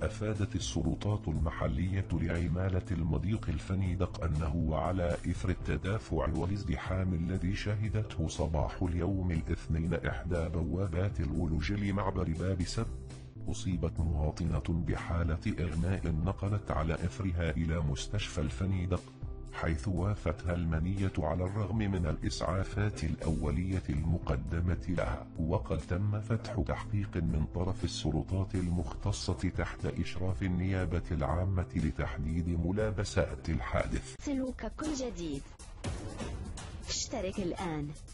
أفادت السلطات المحلية لعمالة المضيق الفنيدق أنه وعلى إثر التدافع والازدحام الذي شهدته صباح اليوم الاثنين إحدى بوابات الولوج لمعبر باب سد، أصيبت مواطنة بحالة إغماء نقلت على إثرها إلى مستشفى الفنيدق، حيث وافتها المنية على الرغم من الإسعافات الأولية المقدمة لها. وقد تم فتح تحقيق من طرف السلطات المختصة تحت إشراف النيابة العامة لتحديد ملابسات الحادث. سلوك كل جديد. اشترك الآن.